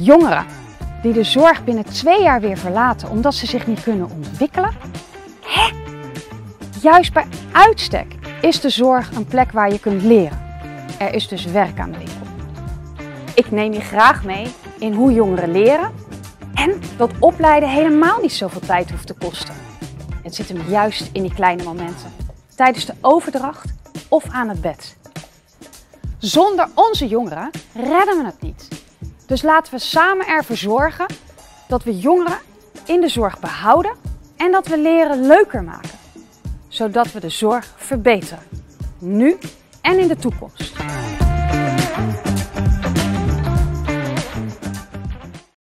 Jongeren die de zorg binnen 2 jaar weer verlaten omdat ze zich niet kunnen ontwikkelen? Hè? Juist bij uitstek is de zorg een plek waar je kunt leren. Er is dus werk aan de winkel. Ik neem je graag mee in hoe jongeren leren en dat opleiden helemaal niet zoveel tijd hoeft te kosten. Het zit hem juist in die kleine momenten, tijdens de overdracht of aan het bed. Zonder onze jongeren redden we het niet. Dus laten we samen ervoor zorgen dat we jongeren in de zorg behouden en dat we leren leuker maken. Zodat we de zorg verbeteren, nu en in de toekomst.